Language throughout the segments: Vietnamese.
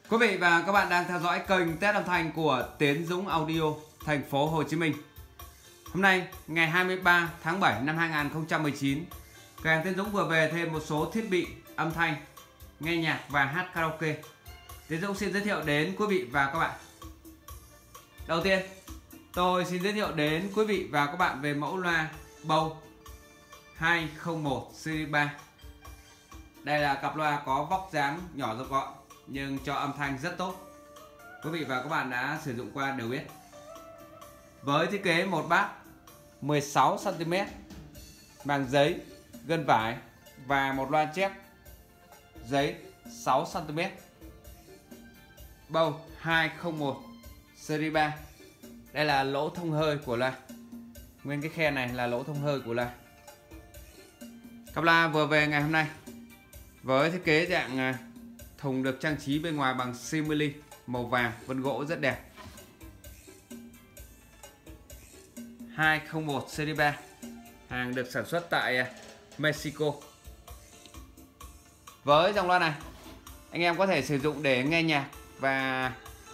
Quý vị và các bạn đang theo dõi kênh test âm thanh của Tiến Dũng Audio, thành phố Hồ Chí Minh. Hôm nay, ngày 23 tháng 7 năm 2019, cửa hàng Tiến Dũng vừa về thêm một số thiết bị âm thanh, nghe nhạc và hát karaoke. Tiến Dũng xin giới thiệu đến quý vị và các bạn. Đầu tiên, tôi xin giới thiệu đến quý vị và các bạn về mẫu loa Bose 201 Series 3. Đây là cặp loa có vóc dáng nhỏ gọn gọn nhưng cho âm thanh rất tốt. Quý vị và các bạn đã sử dụng qua đều biết. Với thiết kế một bát 16 cm, màng giấy, gân vải và một loa chép giấy 6 cm. Bose 201 Series 3. Đây là lỗ thông hơi của loa. Nguyên cái khe này là lỗ thông hơi của loa. Cặp loa vừa về ngày hôm nay với thiết kế dạng thùng được trang trí bên ngoài bằng simili màu vàng, vân gỗ rất đẹp. 201 Series 3, hàng được sản xuất tại Mexico. Với dòng loa này, anh em có thể sử dụng để nghe nhạc và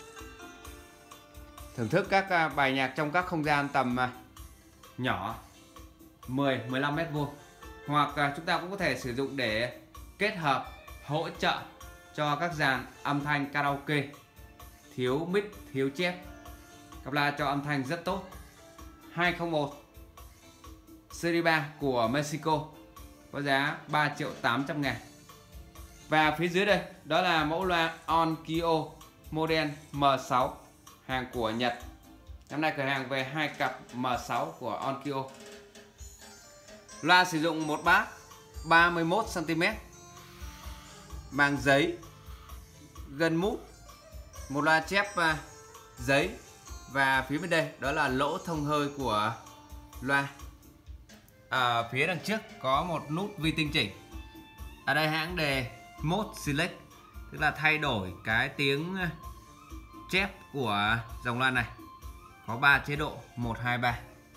thưởng thức các bài nhạc trong các không gian tầm nhỏ 10-15 m², hoặc chúng ta cũng có thể sử dụng để kết hợp hỗ trợ cho các dàn âm thanh karaoke thiếu mic, thiếu chép. Cặp loa cho âm thanh rất tốt. 201 Series 3 của Mexico có giá 3.800.000. Và phía dưới đây đó là mẫu loa Onkyo model M6, hàng của Nhật. Năm nay cửa hàng về hai cặp M6 của Onkyo. Loa sử dụng một bát 31 cm, màng giấy, gân mút, một loa chép giấy, và phía bên đây đó là lỗ thông hơi của loa. Ở phía đằng trước có một nút vi tinh chỉnh. Ở đây hãng đề Mode Select, tức là thay đổi cái tiếng chép của dòng loa này. Có 3 chế độ 1, 2, 3.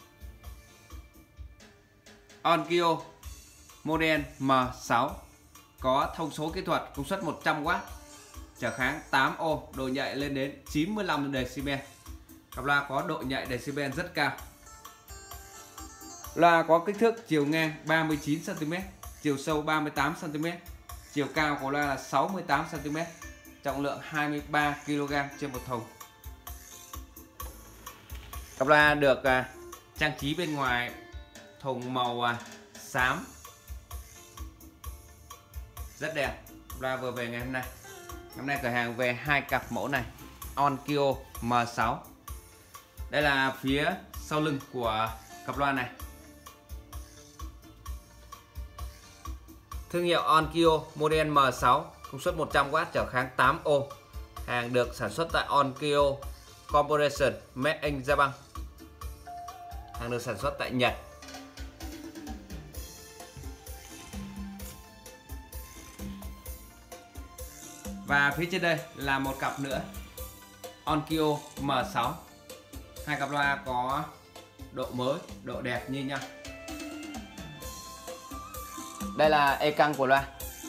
Onkyo model M6 có thông số kỹ thuật công suất 100W, trở kháng 8 ohm, độ nhạy lên đến 95 dB. Cặp loa có độ nhạy decibel rất cao. Loa có kích thước chiều ngang 39 cm, chiều sâu 38 cm, chiều cao của loa là 68 cm, trọng lượng 23 kg trên một thùng. Cặp loa được trang trí bên ngoài thùng màu xám rất đẹp. Loa vừa về ngày hôm nay. Hôm nay cửa hàng về hai cặp mẫu này, Onkyo M6. Đây là phía sau lưng của cặp loa này. Thương hiệu Onkyo model M6, công suất 100W, trở kháng 8 ohm. Hàng được sản xuất tại Onkyo Corporation, Made in Japan. Hàng được sản xuất tại Nhật. Và phía trên đây là một cặp nữa, Onkyo M6. Hai cặp loa có độ mới, độ đẹp như nhau. Đây là e căng của loa.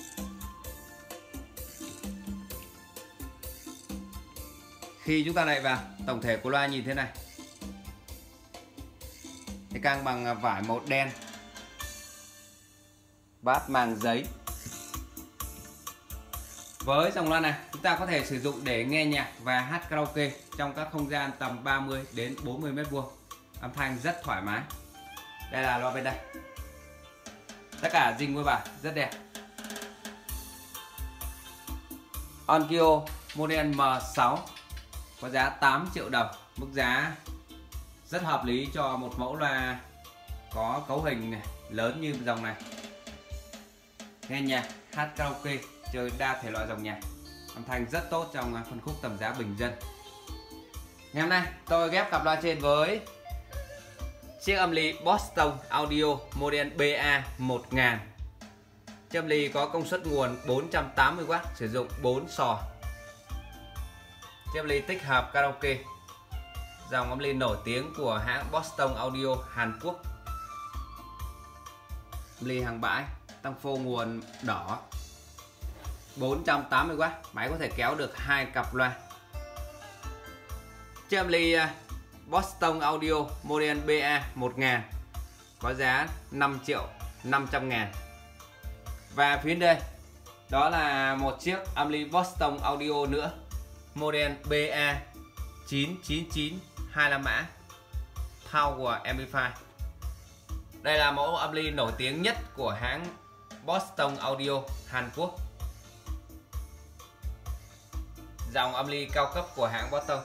Khi chúng ta đậy vào, tổng thể của loa nhìn thế này. E căng bằng vải màu đen, bát màng giấy. Với dòng loa này, chúng ta có thể sử dụng để nghe nhạc và hát karaoke trong các không gian tầm 30 đến 40 m². Âm thanh rất thoải mái. Đây là loa bên đây. Tất cả zing với bản rất đẹp. Onkyo model M6 có giá 8 triệu đồng. Mức giá rất hợp lý cho một mẫu loa có cấu hình lớn như dòng này. Nghe nhạc, hát karaoke, chơi đa thể loại dòng nhạc, âm thanh rất tốt trong phân khúc tầm giá bình dân. Ngày hôm nay tôi ghép cặp loa trên với chiếc âm ly Boston Audio model BA1000. Chiếc âm ly có công suất nguồn 480W, sử dụng 4 sò. Chiếc âm ly tích hợp karaoke, dòng âm ly nổi tiếng của hãng Boston Audio Hàn Quốc. Âm ly hàng bãi, tăng phô nguồn đỏ. 480W, máy có thể kéo được 2 cặp loa. Chiếc ampli Boston Audio model BA1000 có giá 5.500.000. Và phía đây đó là một chiếc ampli Boston Audio nữa, model BA999 25 mã Power Amplifier. Đây là mẫu ampli nổi tiếng nhất của hãng Boston Audio Hàn Quốc, dòng ampli cao cấp của hãng Boston.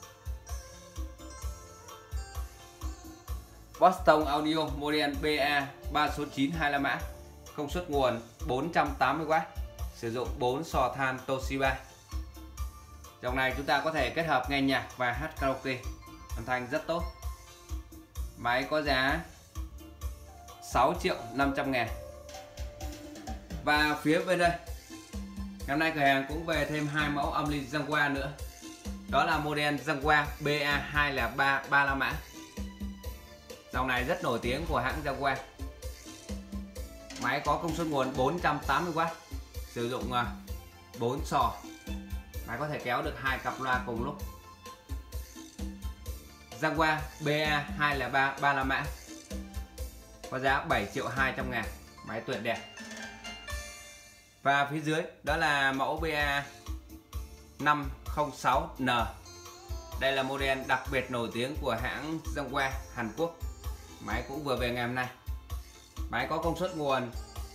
Boston Audio model BA309 25 mã, công suất nguồn 480W, sử dụng 4 sò than Toshiba. Dòng này chúng ta có thể kết hợp nghe nhạc và hát karaoke, âm thanh rất tốt. Máy có giá 6.500.000. Và phía bên đây, ngày hôm nay cửa hàng cũng về thêm 2 mẫu ampli Jaguar nữa. Đó là model Jaguar BA203 35 mã. Dòng này rất nổi tiếng của hãng Jaguar. Máy có công suất nguồn 480W, sử dụng 4 sò. Máy có thể kéo được 2 cặp loa cùng lúc. Jaguar BA203 35 mã, có giá 7.200.000. Máy tuyệt đẹp. Và phía dưới đó là mẫu BA506N. Đây là model đặc biệt nổi tiếng của hãng Jaguar Hàn Quốc. Máy cũng vừa về ngày hôm nay. Máy có công suất nguồn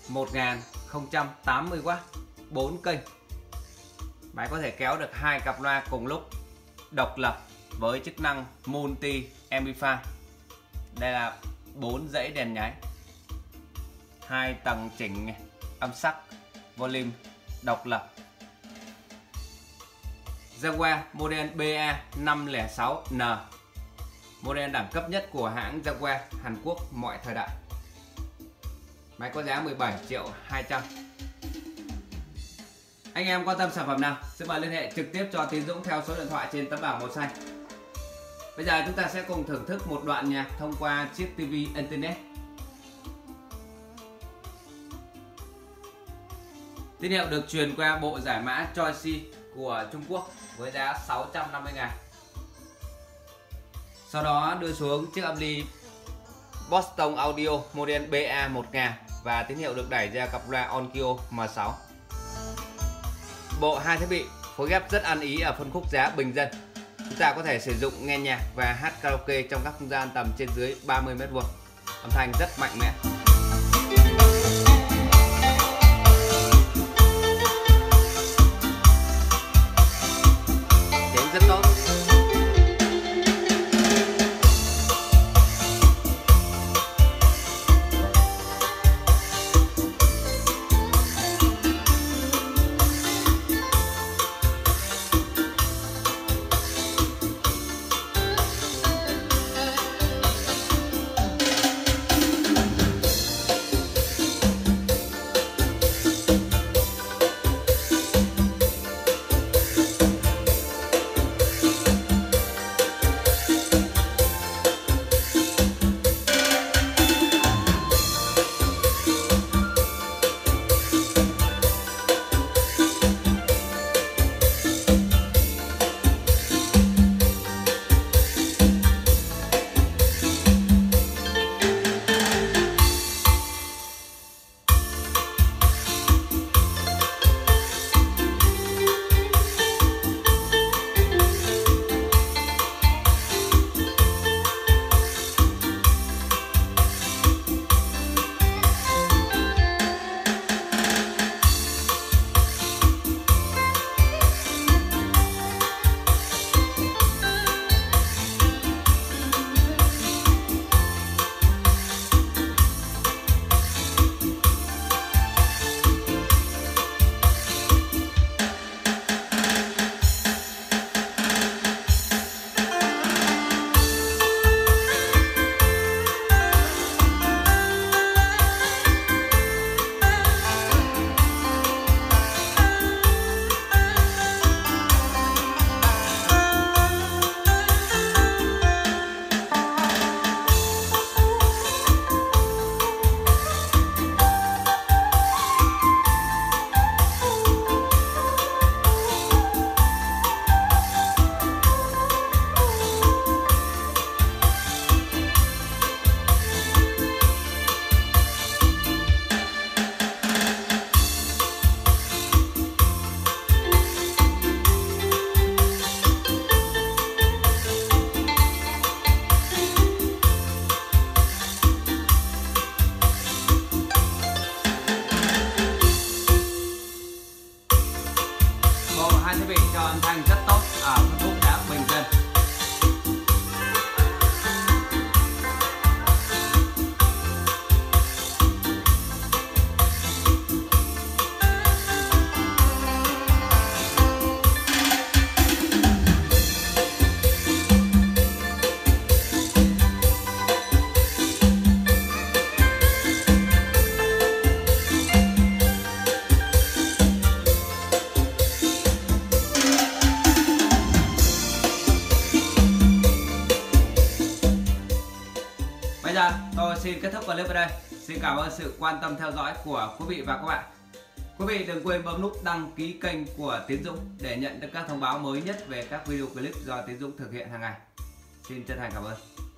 1080W, 4 kênh. Máy có thể kéo được 2 cặp loa cùng lúc, độc lập với chức năng multi amplifier. Đây là 4 dãy đèn nháy, 2 tầng chỉnh âm sắc, volume độc lập. Jaguar model BA506N, model đẳng cấp nhất của hãng Jaguar Hàn Quốc mọi thời đại. Máy có giá 17.200.000. Anh em quan tâm sản phẩm nào xin mời liên hệ trực tiếp cho Tiến Dũng theo số điện thoại trên tấm bảng màu xanh. Bây giờ chúng ta sẽ cùng thưởng thức một đoạn nhạc thông qua chiếc TV Internet. Tín hiệu được truyền qua bộ giải mã Choice của Trung Quốc với giá 650.000. Sau đó đưa xuống chiếc ampli Boston Audio model BA1000 và tín hiệu được đẩy ra cặp loa Onkyo M6. Bộ hai thiết bị phối ghép rất ăn ý ở phân khúc giá bình dân. Chúng ta có thể sử dụng nghe nhạc và hát karaoke trong các không gian tầm trên dưới 30m². Âm thanh rất mạnh mẽ. Tiếng rất tốt. vị cho âm thanh rất tốt ở phân khúc giá bình dân. Bây giờ tôi xin kết thúc clip ở đây. Xin cảm ơn sự quan tâm theo dõi của quý vị và các bạn. Quý vị đừng quên bấm nút đăng ký kênh của Tiến Dũng để nhận được các thông báo mới nhất về các video clip do Tiến Dũng thực hiện hàng ngày. Xin chân thành cảm ơn.